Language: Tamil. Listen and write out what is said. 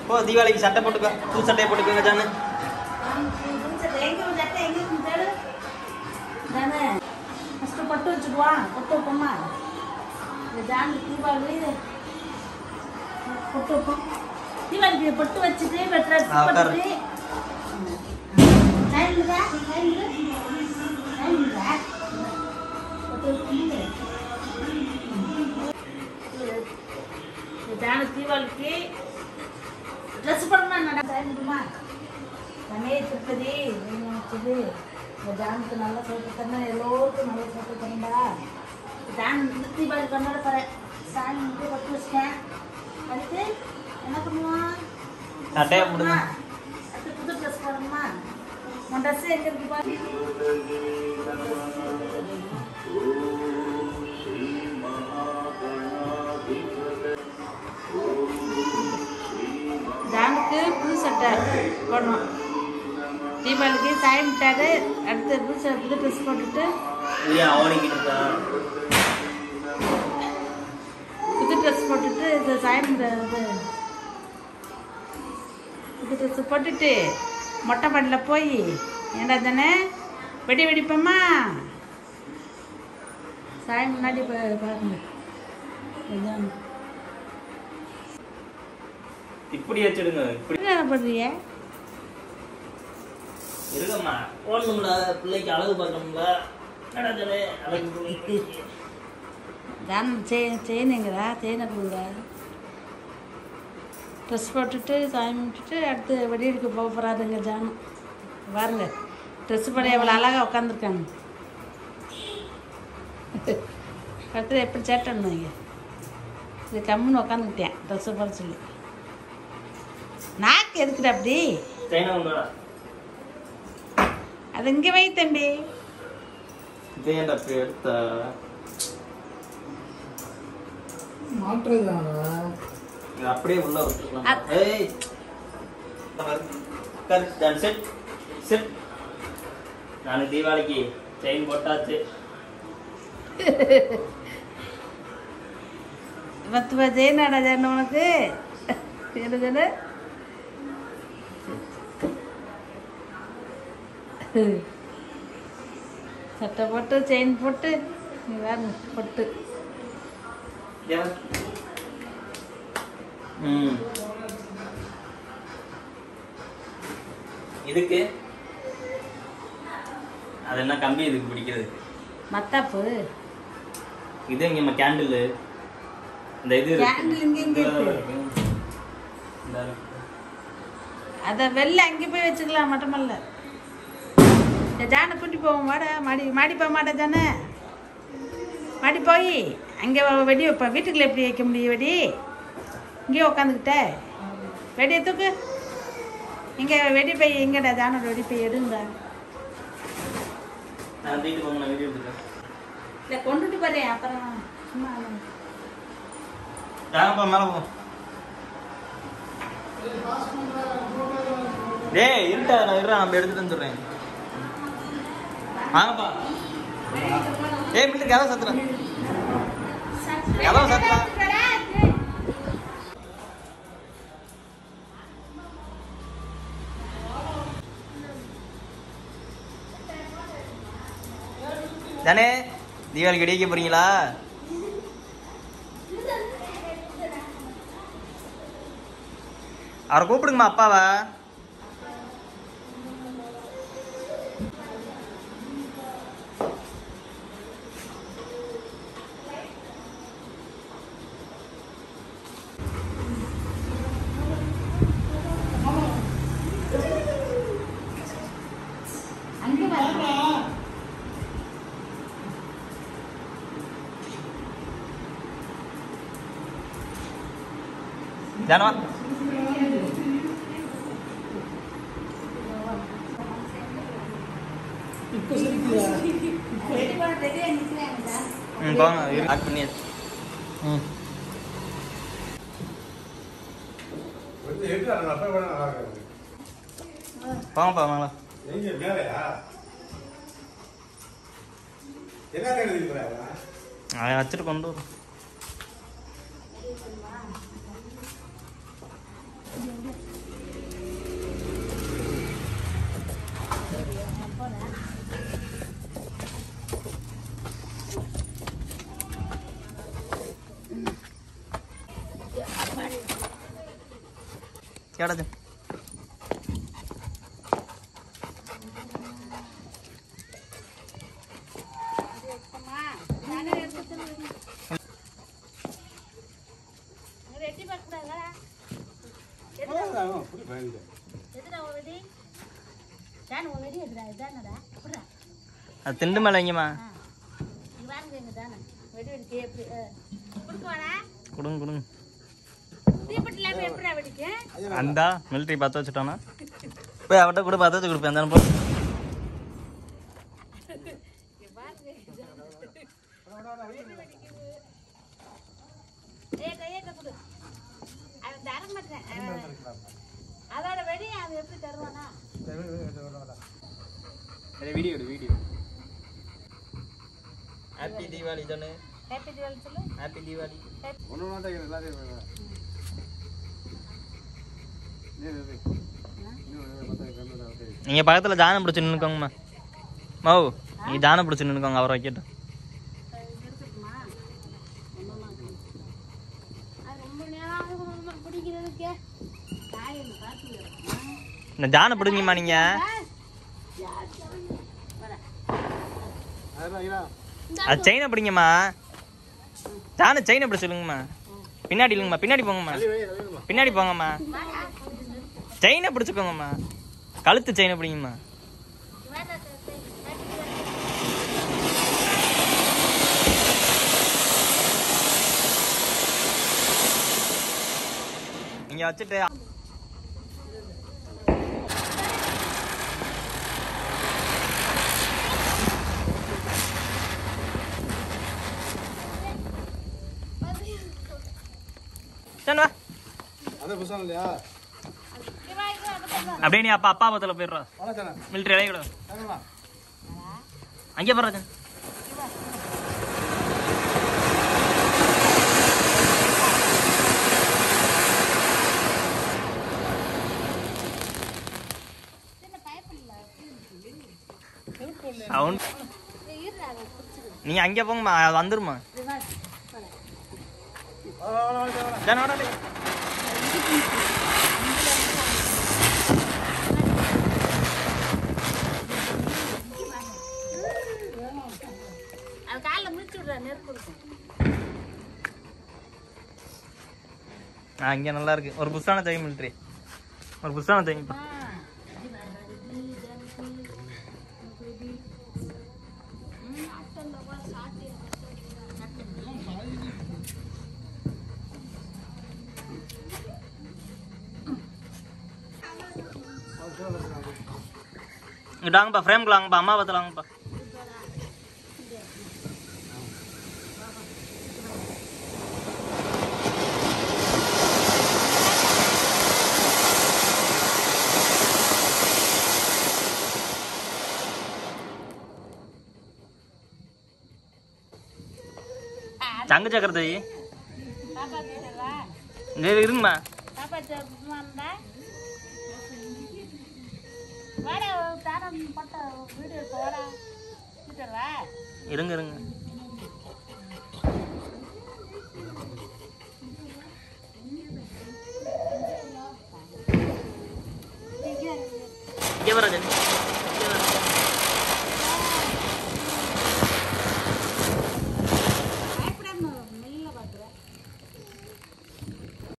போ தீபாவளிக்கு சட்டை போட்டுக்கோ, புது சட்டையை போட்டுக்கோங்க ஜானு. பட்டு வச்சுக்குவான், பட்டு வைப்போமா ஜானு தீபாவளி பட்டு வைப்போம். தீபாவளிக்கு பட்டு வச்சுட்டு ஜானு தீபாவளிக்கு ட்ரெஸ் பண்ணணுமா முடியுமா? நமே திருப்பதி வச்சது ஜானுக்கு நல்லா சேர்த்து தரணும், எல்லோருக்கும் நல்லா சேர்த்து தரண்டா. ஜான் தீபாவளி கொண்டாட போகிறேன். சாமி வந்து பட்டு வச்சுட்டேன். அதுக்கு என்ன பண்ணுவான்? சட்டையை போடுமா? அதுக்கு புது ட்ரெஸ் போடணுமா? உன் ட்ரெஸ் எங்கே இருக்கு பாரு. ஜானுக்கு புது சட்டை போடணும். தீபாவளிக்கு சாயம் விட்டாரு. அடுத்து புது ட்ரெஸ் போட்டுட்டு புது ட்ரெஸ் போட்டுட்டு இது சாயம் புது ட்ரெஸ் போட்டுட்டு மொட்டை மாடியில் போய் ஏண்டா தானே வெடி வெடிப்போம்மா. சாயம் முன்னாடி பாருங்க. இப்படி வச்சிடுங்க. இப்படி என்ன பண்ணுறிய? இருக்கம்மா போடணும்ல, பிள்ளைக்கு அழகு பார்க்கணும்ல. ஜான் செயினுங்கிறா, செயினை கொடுங்க. ட்ரெஸ் போட்டுட்டு சாமி விட்டுட்டு அடுத்து வெடி எடுக்க போக போகிறாருங்க ஜானு. பாருங்க ட்ரெஸ் போட எவ்வளோ அழகாக உட்காந்துருக்காங்க. அடுத்து எப்படி சேட்டணும் இங்கே இது கம்முன்னு உட்காந்துக்கிட்டேன் ட்ரெஸ்ஸை போட சொல்லி. நாக்கு எதுக்குற அப்படி? அது இங்கே வை தம்பி. அப்படியே உள்ள நான் தீபாவளிக்கு செயின் போட்டாச்சு. 10 செயின் ஆடா ஜான் உனக்கு என்ன சட்டை போட்டு செயின் போட்டு நீ வேறு பொட்டு. இதுக்கு அது என்ன கம்பி இதுக்கு பிடிக்கிறது? மத்தாப்பு. இது இங்க கேண்டில். இந்த இது கேண்டில் இங்க இருக்கு. அத வெளில அங்கே போய் வச்சுக்கலாம் மட்டமல்ல. ஜானை கூட்டி போவோம். வாடா மாடி போக மாட்டா ஜானே. மாடி போய் அங்கே வெடி வைப்பேன். வீட்டுக்குள்ள எப்படி வைக்க முடியும் வெடி? இங்கேயே உட்காந்துக்கிட்ட வெடியை தூக்கு. இங்கே வெடி பை எங்கடா? ஜானோட வெடி பை எடுங்க. இல்லை கொண்டுட்டு போறேன் அப்புறம் சும்மா மேலே போ. டேய் இருட்டா நம்ம எடுத்துட்டு வந்துடுறேன். வாங்கப்பா. ஏய் மில்லு கதவை சத்துறேன். கதவை சத்துறேன். தானே தீபாவளிக்கு வெடி வைக்க போறீங்களா? அவரை கூப்பிடுங்கம்மா அப்பாவை. ஜானவா போங்க ஆட் பண்ணியாச்சு. போங்கப்பா வாங்களா. அதை வச்சுட்டு கொண்டு வரும். கேடாச்சு. அது திண்டு மேல எங்கம்மா கொடுங்க கொடுங்க. அந்த மிலிட்ரி பார்த்து வச்சுட்டோன்னா போய் அவட்ட கூட பார்த்து வச்சு கொடுப்பேன். அந்த போ அதோட வெடி அது எப்படி தருவானா? Video video. ஹாப்பி தீபாவளி தானே. ஹாப்பி தீபாவளி சொல்லு. ஹாப்பி தீபாவளி. நீங்க பக்கத்துல தானம் பிடிச்சு நின்னுக்கோங்கம்மா. மாவு நீங்க தானம் பிடிச்சு நின்னுக்கோங்க. அவரை வைக்கட்டும். இந்த தானம் பிடிங்கம்மா. நீங்க அது செயினை பிடிங்கம்மா. தான செயினை பிடி சொல்லுங்கம்மா. பின்னாடி இல்லைங்கம்மா. பின்னாடி போங்கம்மா. பின்னாடி போங்கம்மா. செயினை பிடிச்சுக்கோங்கம்மா. கழுத்து செயினை பிடிங்கம்மா. நீங்க வச்சுட்டு அப்படியே நீ அப்பா பத்தில போயிடுறா. மிலிட்டரி இலைய கூட அங்கே போடுற. நீங்க அங்கே போங்கம்மா. வந்துருமா. இங்க நல்லா இருக்கு. ஒரு புதுசான செய்யும் மிலிட்டரி. ஒரு புதுசான செய்யும். இங்கிட்டாங்கப்பா. ஃப்ரேம்குள்ள வாங்கப்பா. அம்மா பத்தில வாங்கப்பா. தங்க சக்கரத்தை இருங்கம்மா. இருங்க இருங்க. இங்கே வர